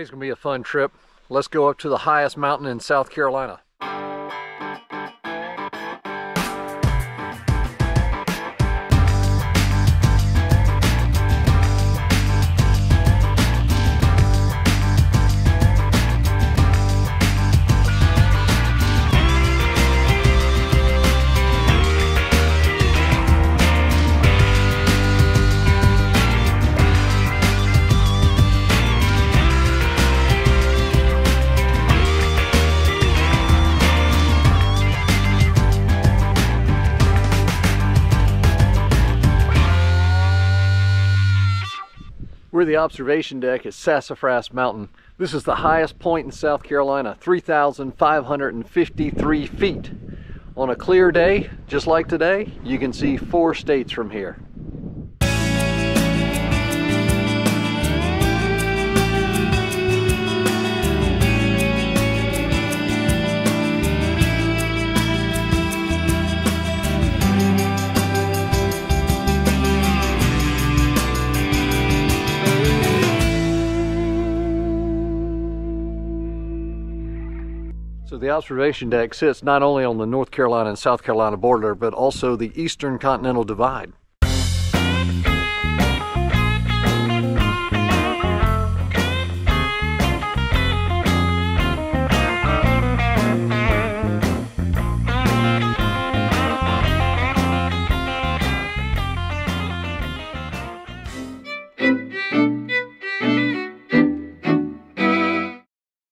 Today's gonna be a fun trip. Let's go up to the highest mountain in South Carolina. We're at the observation deck at Sassafras Mountain. This is the highest point in South Carolina, 3,553 feet. On a clear day, just like today, you can see 4 states from here. So the observation deck sits not only on the North Carolina and South Carolina border, but also the Eastern Continental Divide.